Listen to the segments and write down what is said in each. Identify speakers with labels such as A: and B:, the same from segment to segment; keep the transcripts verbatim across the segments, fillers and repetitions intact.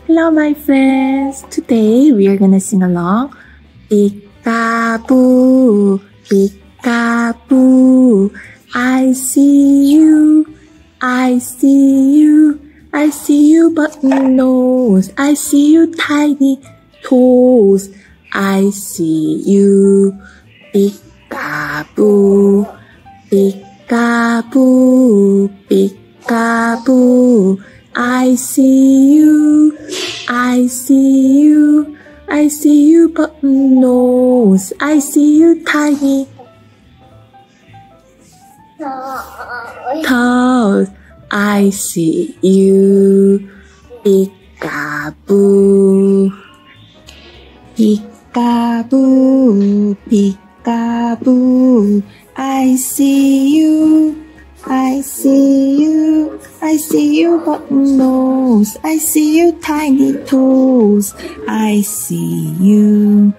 A: Hello, my friends. Today we are gonna sing along. Peekaboo, peekaboo. I see you, I see you, I see you button nose, I see you tiny toes, I see you. Peekaboo, peekaboo, peekaboo. I see you, I see you, I see you button nose, I see you tiny toes, I see you. Peekaboo, peekaboo, peekaboo. I see you, I see you, I see you button nose, I see you tiny toes, I see you.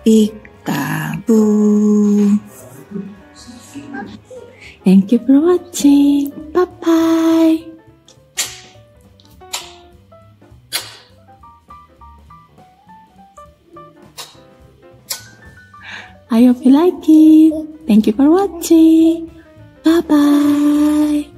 A: Peekaboo. Thank you for watching. Bye bye. I hope you like it. Thank you for watching. Bye bye.